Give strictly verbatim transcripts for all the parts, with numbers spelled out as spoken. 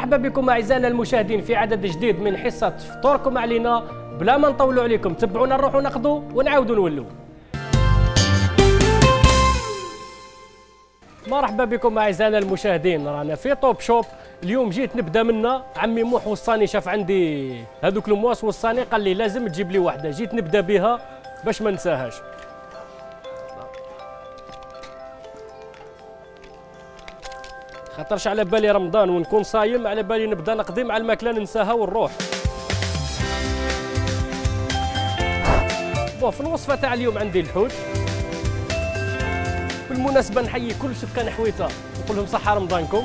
مرحبا بكم اعزائنا المشاهدين في عدد جديد من حصه فطوركم علينا. بلا ما نطولوا عليكم تبعونا نروحوا ناخذوا ونعاودوا نولوا. مرحبا بكم اعزائنا المشاهدين، رانا في توب شوب. اليوم جيت نبدا منا، عمي موح وصاني شاف عندي هذوك المواس وصاني قال لي لازم تجيب لي واحده، جيت نبدا بها باش ما ننساهاش. خاطرش على بالي رمضان ونكون صايم، على بالي نبدا نقضي مع الماكله ننساها ونروح. بون في الوصفه تاع اليوم عندي الحوت. بالمناسبه نحيي كل سكان حويته نقول لهم صحه رمضانكم.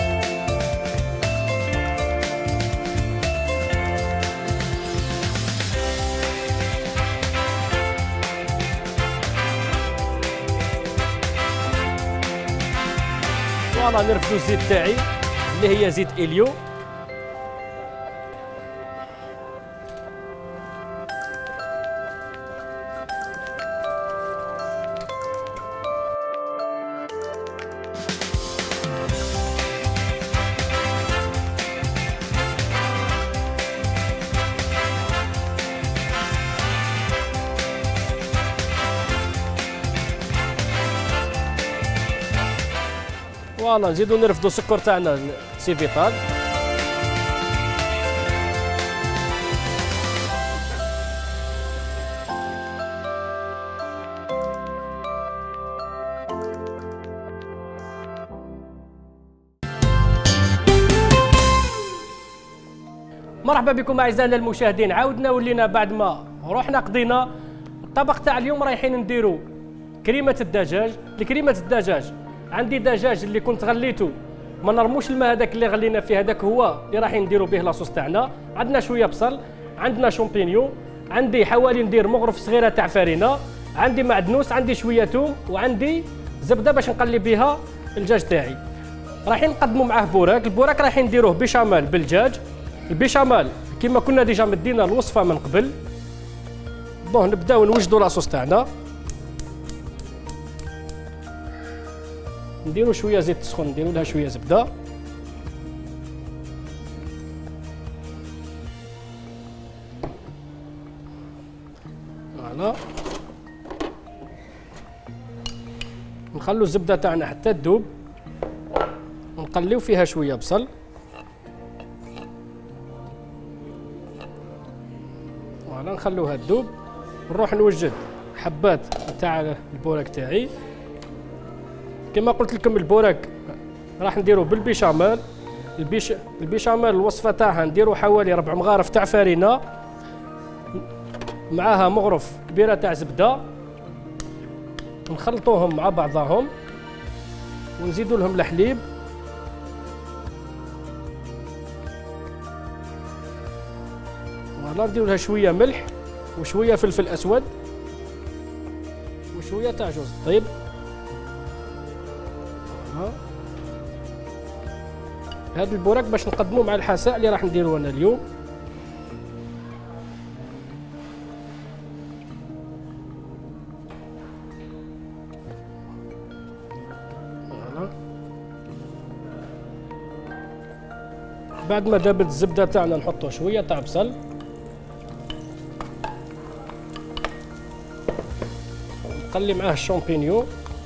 فوالا نرفدو الزيت تاعي اللي هي زيت اليو. فوالا نزيدو نرفدو السكر تاعنا سي فيتال. مرحبا بكم اعزائنا المشاهدين، عاودنا ولينا بعد ما روحنا قضينا. الطبق تاع اليوم رايحين نديرو كريمه الدجاج. لكريمه الدجاج عندي دجاج اللي كنت غليته، ما نرموش الماء هذاك اللي غلينا فيه، هذاك هو اللي راح نديرو به لاصوص تاعنا. عندنا شويه بصل، عندنا شامبينيون، عندي حوالي ندير مغرف صغيره تاع فرينه، عندي معدنوس، عندي شويه ثوم، وعندي زبده باش نقلي بها الدجاج تاعي. رايحين نقدموا معاه بوراك. البوراك رايحين نديروه بيشاميل بالدجاج. البيشاميل كما كنا ديجا مدينا الوصفه من قبل. بون نبداو نوجدوا لاصوص تاعنا. نديرو شويه زيت سخون، نديرو لها شويه زبده. فوالا نخلو الزبده تاعنا حتى تذوب، ونقليو فيها شويه بصل. فوالا نخلوها تذوب، نروح نوجد حبات تاع البوراك تاعي. كما قلت لكم البوراك راح نديرو بالبيشاميل. البيش البيشاميل الوصفه تاعها نديرو حوالي ربع مغارف تاع فرينه، معاها مغرف كبيره تاع زبده، نخلطوهم مع بعضهم ونزيدو لهم الحليب. فوالا نديرو لها شويه ملح وشويه فلفل اسود وشويه تاع جوز الطيب. هذا البوراك باش نقدموه مع الحساء اللي راح نديروه انا اليوم. فوالا بعد ما ذابت الزبده تاعنا نحطوا شويه تاع بصل، نقلي معاه الشامبينيون،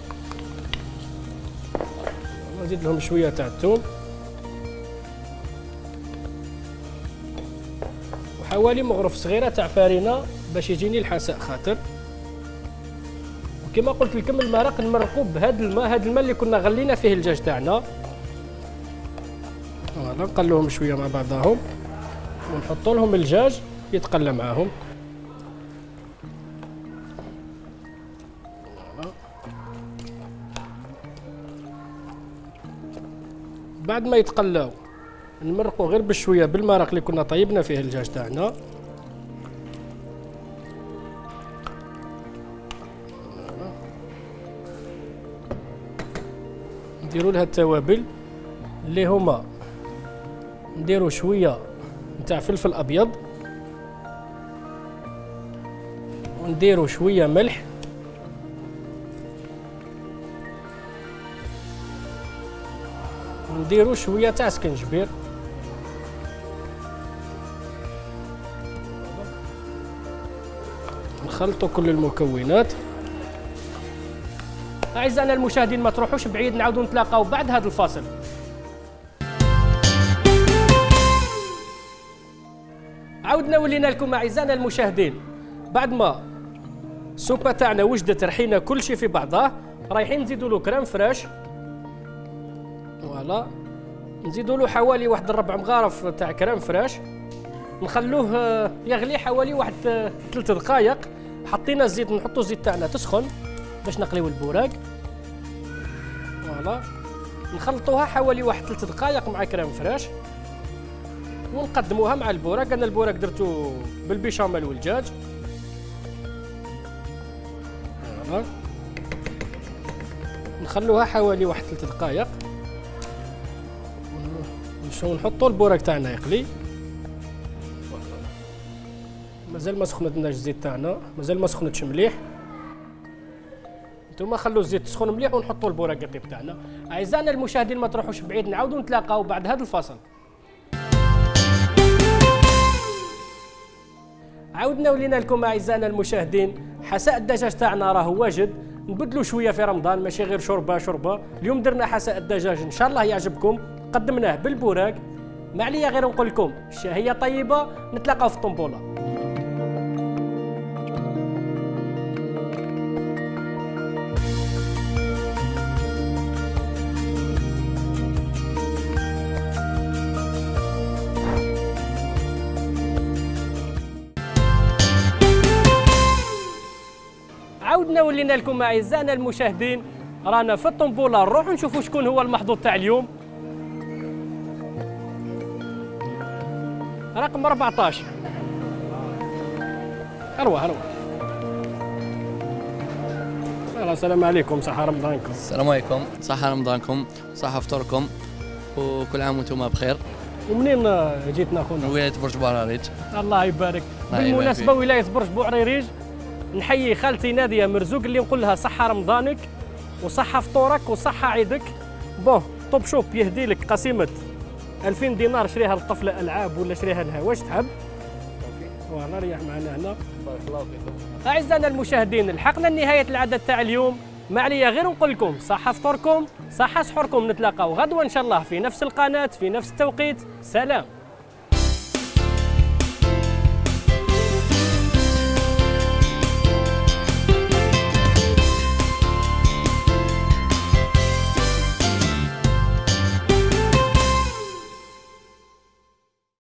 نزيد لهم شويه تاع الثوم، وحوالي مغرف صغيره تاع فرينه باش يجيني الحساء خاطر. وكما قلت لكم المرق نمرقوه بهذا الماء، هذا الماء اللي كنا غلينا فيه الدجاج تاعنا. فوالا نقلوهم شويه مع بعضهم ونحطوا لهم الدجاج يتقلى معاهم. بعد ما يتقلاو نمرقوا غير بشويه بالمرق اللي كنا طيبنا فيه الدجاج تاعنا. نديروا لها التوابل اللي هما نديروا شويه نتاع فلفل ابيض، ونديروا شويه ملح، نديرو شويه تاع سكنجبير. نخلطوا كل المكونات. اعزائنا المشاهدين ما تروحوش بعيد، نعاودوا نتلاقاو بعد هذا الفاصل. عاودنا ولينا لكم اعزائنا المشاهدين بعد ما السوبه تاعنا وجدت، رحينا كل شيء في بعضاه، رايحين نزيدوا له كريم فريش. فوالا نزيدوا له حوالي واحد الربع مغارف تاع كريم فريش، نخلوه يغلي حوالي واحد ثلاث دقائق. حطينا الزيت، نحطوا الزيت تاعنا تسخن باش نقليو البوراق. فوالا نخلطوها حوالي واحد ثلاث دقائق مع كريم فريش ونقدموها مع البوراق. انا البوراق درتو بالبيشاميل والدجاج. فوالا نخلوها حوالي واحد ثلاث دقائق ونحطوا البوراق تاعنا يقلي. مازال ما سخنتناش الزيت تاعنا، مازال ما سخنتش مليح. نتوما خلوا الزيت تسخن مليح ونحطوا البوراق يطيب تاعنا. اعزائنا المشاهدين ما تروحوش بعيد، نعاودوا نتلاقاو بعد هذا الفاصل. عاودنا ولينا لكم اعزائنا المشاهدين، حساء الدجاج تاعنا راه واجد، نبدلوا شويه في رمضان ماشي غير شوربه شوربه. اليوم درنا حساء الدجاج ان شاء الله يعجبكم، قدمناه بالبوراق. ما عليا غير نقول لكم الشهيه طيبه، نتلاقاو في الطنبوله. عاودنا ولينا لكم اعزائنا المشاهدين، رانا في الطنبوله، نروحوا نشوفوا شكون هو المحظوظ تاع اليوم. رقم أربعطاش. اروح اروح. السلام عليكم، صحة رمضانكم. السلام عليكم، صحة رمضانكم، صحة فطوركم، وكل عام وانتم بخير. ومنين جيتنا خونا؟ من ولاية برج بوعريريج. الله يبارك. بالمناسبة ولاية برج بوعريريج، نحيي خالتي نادية مرزوق اللي نقول لها صحة رمضانك وصحة فطورك وصحة عيدك. بون توب شوب يهدي لك قسيمة ألفين دينار، شريها للطفلة ألعاب ولا شريها لها واش تحب. فوالا ريح معنا هنا. بارك الله فيكم. أعزائنا المشاهدين، لحقنا لنهاية العدد تاع اليوم. ما عليا غير نقول لكم صحة فطوركم صحة سحوركم. نتلاقاو غدوة إن شاء الله في نفس القناة في نفس التوقيت. سلام.